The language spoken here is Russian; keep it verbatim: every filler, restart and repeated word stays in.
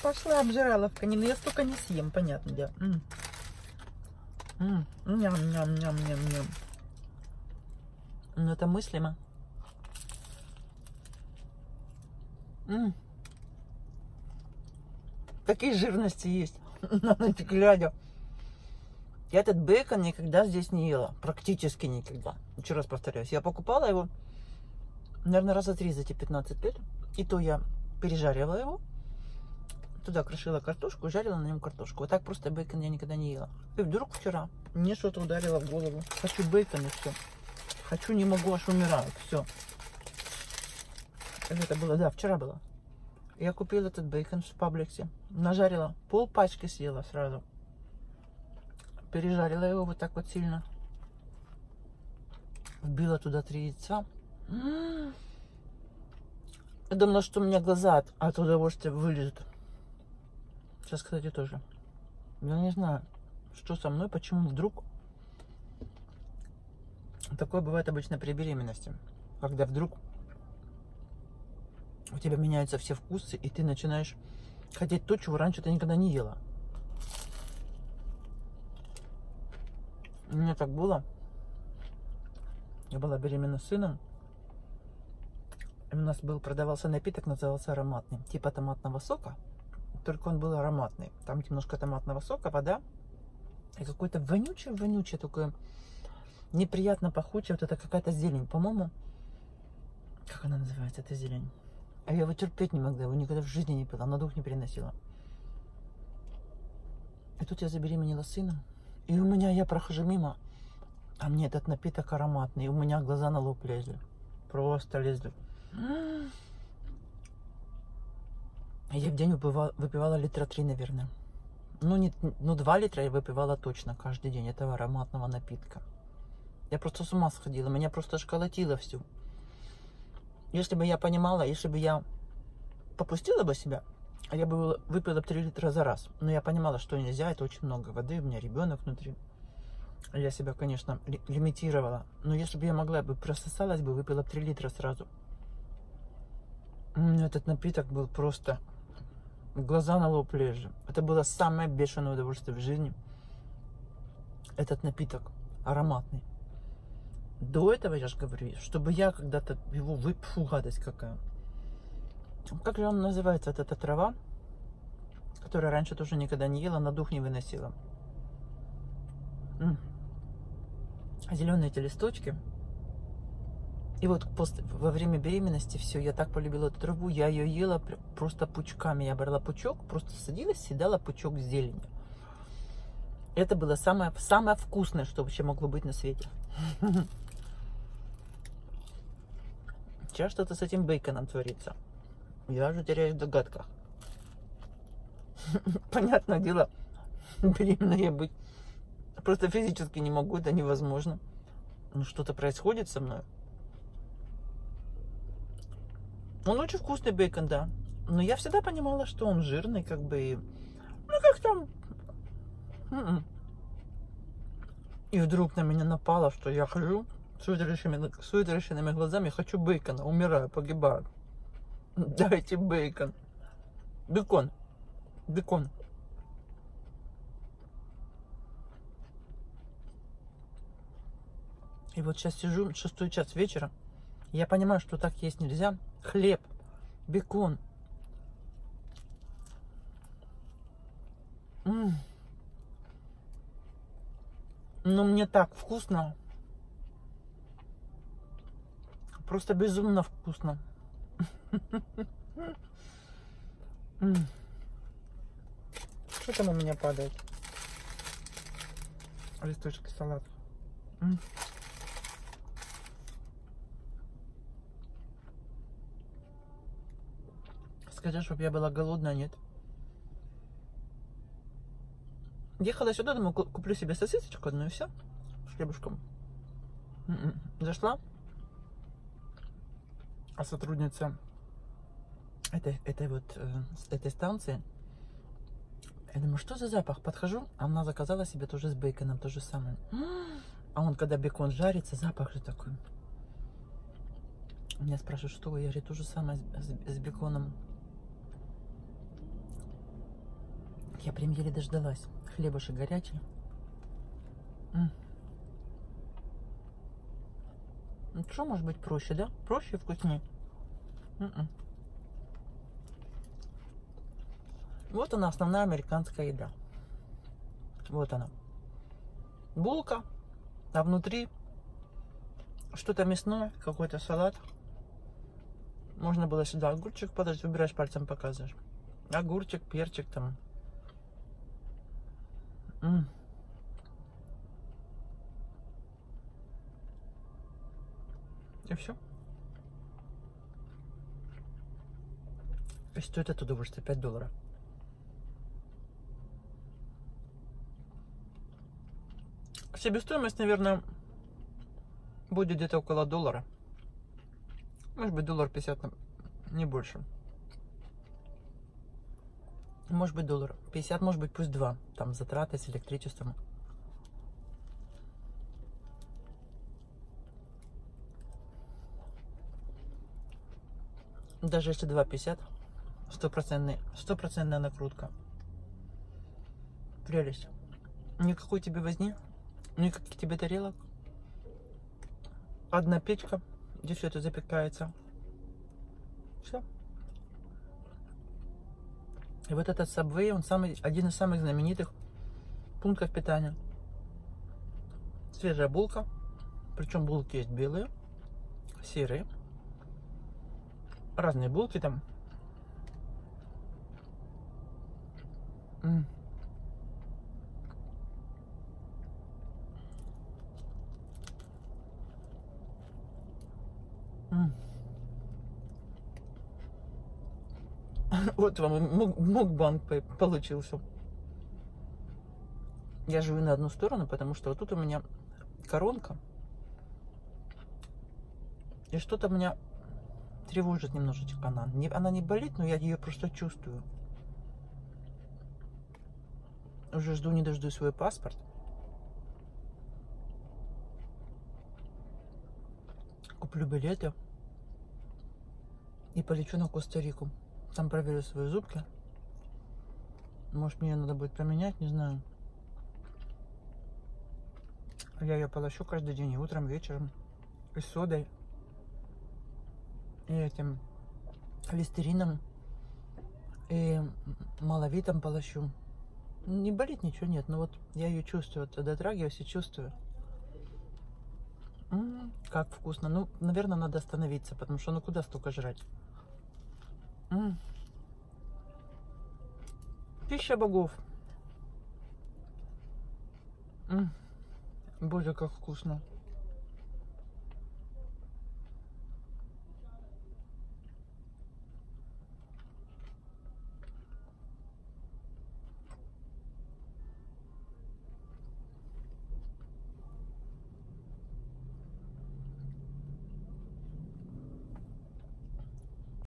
Пошла обжираловка. Не, ну я столько не съем, понятно, да. М. М. Ням, ням, ням, ням, ням. Ну это мыслимо. М. Такие жирности есть. На ночь глядя. Я этот бейкон никогда здесь не ела. Практически никогда. Еще раз повторяюсь. Я покупала его, наверное, раза три за эти пятнадцать лет. И то я пережаривала его. Туда крошила картошку, жарила на нем картошку. Вот так просто бейкон я никогда не ела. И вдруг вчера мне что-то ударило в голову. Хочу бейкон и все. Хочу, не могу, аж умираю. Все. Это было, да, вчера было. Я купила этот бейкон в Пабликсе. Нажарила. Пол пачки съела сразу. Пережарила его вот так вот сильно. Вбила туда три яйца. Я думала, что у меня глаза от, от удовольствия вылезут. Сейчас, кстати, тоже. Я не знаю, что со мной, почему вдруг. Такое бывает обычно при беременности. Когда вдруг у тебя меняются все вкусы, и ты начинаешь хотеть то, чего раньше ты никогда не ела. У меня так было. Я была беременна сыном. И у нас был, продавался напиток, назывался ароматный. Типа томатного сока. Только он был ароматный. Там немножко томатного сока, вода. И какой-то вонючий-вонючий такой неприятно пахучий. Вот это какая-то зелень. По-моему, как она называется, эта зелень? А я его терпеть не могла. Его никогда в жизни не пила. На дух не переносила. И тут я забеременела сыном. И у меня, я прохожу мимо, а мне этот напиток ароматный. И у меня глаза на лоб лезли. Просто лезли. Я в день выпивала, выпивала литра три, наверное. Ну, не, ну, два литра я выпивала точно каждый день этого ароматного напитка. Я просто с ума сходила. Меня просто школотило всю. Если бы я понимала, если бы я попустила бы себя, я бы выпила три литра за раз. Но я понимала, что нельзя, это очень много воды, у меня ребенок внутри. Я себя, конечно, ли, лимитировала. Но если бы я могла, я бы прососалась бы, выпила три литра сразу. Этот напиток был просто... Глаза на лоб лезли. Это было самое бешеное удовольствие в жизни. Этот напиток ароматный. До этого, я же говорю, чтобы я когда-то его выпью, фу, гадость какая. Как же он называется, вот эта трава, которую раньше тоже никогда не ела, на дух не выносила. М-м. Зеленые эти листочки. И вот после, во время беременности все, я так полюбила эту траву, я ее ела просто пучками. Я брала пучок, просто садилась, съедала пучок зелени. Это было самое, самое вкусное, что вообще могло быть на свете. Сейчас что-то с этим бейконом творится. Я уже теряюсь в догадках. Понятное дело, беременной я быть просто физически не могу, это невозможно. Но что-то происходит со мной. Он очень вкусный бейкон, да. Но я всегда понимала, что он жирный, как бы. Ну, как там. И вдруг на меня напало, что я хожу с вытаращенными глазами, хочу бейкона, умираю, погибаю. Дайте бейкон. Бекон. Бекон. И вот сейчас сижу, шестой час вечера. Я понимаю, что так есть нельзя. Хлеб, бекон. М-м. Но мне так вкусно. Просто безумно вкусно. Что там у меня падает? Листочки салата. Сказать, чтобы я была голодная, нет. Ехала сюда, думаю, куплю себе сосисочку одну и все. С хлебушком. Зашла. А сотрудница этой, этой вот э, этой станции, я думаю, что за запах? Подхожу, а она заказала себе тоже с бейконом, то же самое. А он, когда бекон жарится, запах же такой. Меня спрашивают, что вы? Я говорю, то же самое с, с, с беконом. Я прям еле дождалась. Хлебушек горячий. М. Ну, что может быть проще, да? Проще и вкуснее. М-м. Вот она, основная американская еда. Вот она. Булка, а внутри что-то мясное, какой-то салат. Можно было сюда огурчик подать, выбираешь пальцем, показываешь. Огурчик, перчик там. М. И все. И стоит это удовольствие пять долларов. Себестоимость, наверное, будет где-то около доллара. Может быть, доллар пятьдесят, не больше. Может быть, доллар пятьдесят, может быть, пусть два. Там затраты с электричеством. Даже если два пятьдесят, стопроцентная, стопроцентная накрутка. Прелесть. Никакой тебе возни, никаких тебе тарелок. Одна печка, где все это запекается. Все. И вот этот Subway, он самый, один из самых знаменитых пунктов питания. Свежая булка. Причем булки есть белые, серые. Разные булки там. М. М. Вот вам мукбанг получился. Я живу на одну сторону, потому что вот тут у меня коронка. И что-то меня тревожит немножечко она. Не, она не болит, но я ее просто чувствую. Уже жду не дождусь свой паспорт. Куплю билеты и полечу на Коста-Рику. Там проверю свои зубки. Может, мне надо будет поменять, не знаю. Я ее полощу каждый день, и утром, вечером. И с содой. И этим листерином. И маловитом полощу. Не болит ничего, нет. Но вот я ее чувствую. Вот дотрагиваюсь и чувствую. М-м, как вкусно. Ну, наверное, надо остановиться, потому что ну куда столько жрать? М-м. Пища богов. М-м. Боже, как вкусно.